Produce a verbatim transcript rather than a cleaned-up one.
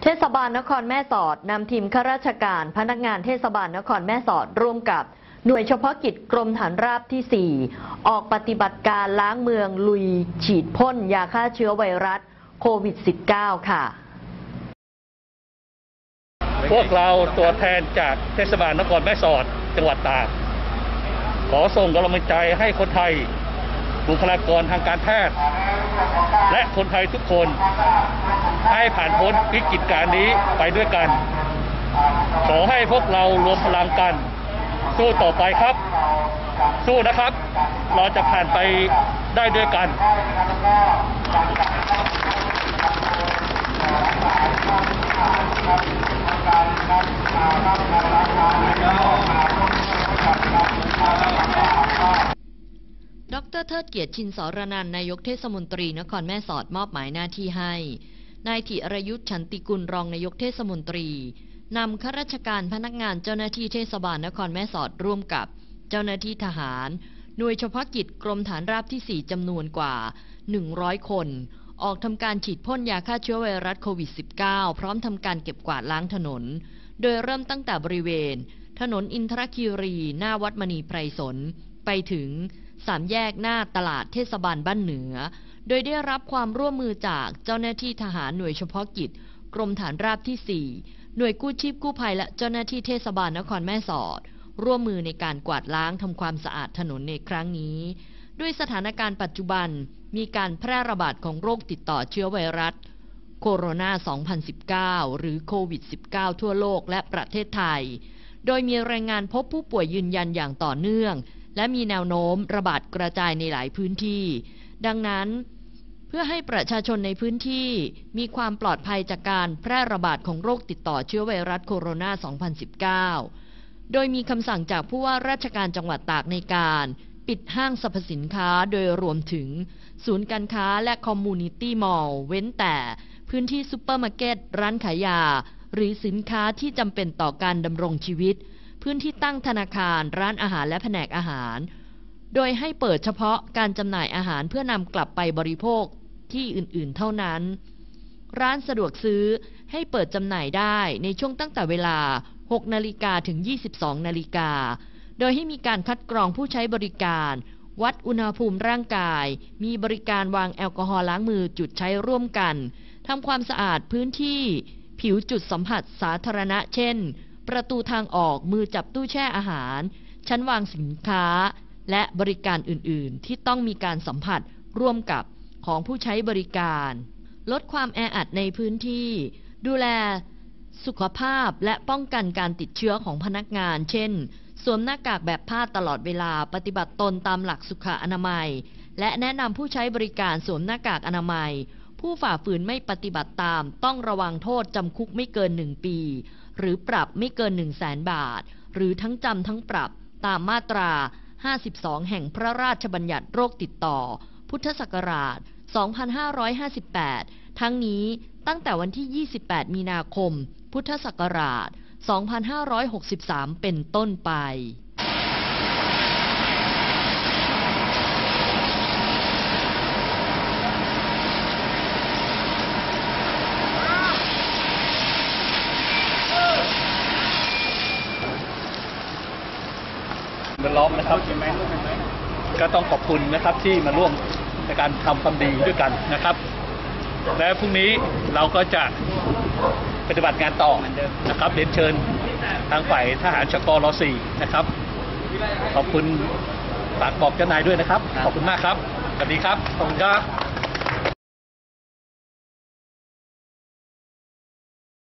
เทศบาลนครแม่สอดนำทีมข้าราชการพนักงานเทศบาลนครแม่สอดร่วมกับหน่วยเฉพาะกิจกรมฐานราบที่ สี่ ออกปฏิบัติการล้างเมืองลุยฉีดพ่นยาฆ่าเชื้อไวรัสโควิด สิบเก้า ค่ะพวกเราตัวแทนจากเทศบาลนครแม่สอดจังหวัดตากขอส่งกำลังใจให้คนไทยบุคลากรทางการแพทย์และคนไทยทุกคนให้ผ่านพ้นวิกฤตการณ์นี้ไปด้วยกันขอให้พวกเรารวมพลังกันสู้ต่อไปครับสู้นะครับเราจะผ่านไปได้ด้วยกันดร.เทิดเกียรติชินสรนันท์นายกเทศมนตรีนครแม่สอดมอบหมายหน้าที่ให้นายธิรยุทธฉันติกุลรองนายกเทศมนตรีนำข้าราชการพนักงานเจ้าหน้าที่เทศบาลนครแม่สอดร่วมกับเจ้าหน้าที่ทหารหน่วยเฉพาะกิจกรมฐานราบที่ สี่ จำนวนกว่า หนึ่งร้อย คนออกทำการฉีดพ่นยาฆ่าเชื้อไวรัสโควิด สิบเก้า พร้อมทำการเก็บกวาดล้างถนนโดยเริ่มตั้งแต่บริเวณถนนอินทรคีรีหน้าวัดมณีไพรสนไปถึงสามแยกหน้าตลาดเทศบาลบ้านเหนือโดยได้รับความร่วมมือจากเจ้าหน้าที่ทหารหน่วยเฉพาะกิจกรมฐานราบที่ สี่ หน่วยกู้ชีพกู้ภัยและเจ้าหน้าที่เทศบาลนครแม่สอดร่วมมือในการกวาดล้างทำความสะอาดถนนในครั้งนี้ด้วยสถานการณ์ปัจจุบันมีการแพร่ระบาดของโรคติดต่อเชื้อไวรัสโคโรนา สองพันสิบเก้า หรือโควิด สิบเก้า ทั่วโลกและประเทศไทยโดยมีรายงานพบผู้ป่วยยืนยันอย่างต่อเนื่องและมีแนวโน้มระบาดกระจายในหลายพื้นที่ดังนั้นเพื่อให้ประชาชนในพื้นที่มีความปลอดภัยจากการแพร่ระบาดของโรคติดต่อเชื้อไวรัสโคโรนา สองพันสิบเก้า โดยมีคำสั่งจากผู้ว่าราชการจังหวัดตากในการปิดห้างสรรพสินค้าโดยรวมถึงศูนย์การค้าและคอมมูนิตี้มอลล์เว้นแต่พื้นที่ซุปเปอร์มาร์เก็ตร้านขายยาหรือสินค้าที่จำเป็นต่อการดำรงชีวิตพื้นที่ตั้งธนาคารร้านอาหารและแผนกอาหารโดยให้เปิดเฉพาะการจำหน่ายอาหารเพื่อนำกลับไปบริโภคที่อื่นๆเท่านั้นร้านสะดวกซื้อให้เปิดจำหน่ายได้ในช่วงตั้งแต่เวลา หกนาฬิกา ถึง ยี่สิบสองนาฬิกาโดยให้มีการคัดกรองผู้ใช้บริการวัดอุณหภูมิร่างกายมีบริการวางแอลกอฮอล์ล้างมือจุดใช้ร่วมกันทำความสะอาดพื้นที่ผิวจุดสัมผัสสาธารณะเช่นประตูทางออกมือจับตู้แช่อาหารชั้นวางสินค้าและบริการอื่นๆที่ต้องมีการสัมผัสร่วมกับของผู้ใช้บริการลดความแออัดในพื้นที่ดูแลสุขภาพและป้องกันการติดเชื้อของพนักงานเช่นสวมหน้ากากแบบผ้าตลอดเวลาปฏิบัติตนตามหลักสุขอนามัยและแนะนำผู้ใช้บริการสวมหน้ากากอนามัยผู้ฝ่าฝืนไม่ปฏิบัติตามต้องระวังโทษจำคุกไม่เกินหนึ่งปีหรือปรับไม่เกิน หนึ่งแสน บาทหรือทั้งจำทั้งปรับตามมาตราห้าสิบสองแห่งพระราชบัญญัติโรคติดต่อพุทธศักราชสองพันห้าร้อยห้าสิบแปดทั้งนี้ตั้งแต่วันที่ยี่สิบแปดมีนาคมพุทธศักราชสองพันห้าร้อยหกสิบสามเป็นต้นไปล้อมนะครับก็ต้องขอบคุณนะครับที่มาร่วมในการทำความดีด้วยกันนะครับและพรุ่งนี้เราก็จะปฏิบัติงานต่อนะครับเรียนเชิญทางฝ่ายทหารชกร สี่นะครับขอบคุณฝากบอกเจ้านายด้วยนะครับขอบคุณมากครับสวัสดีครับขอบคุณครับ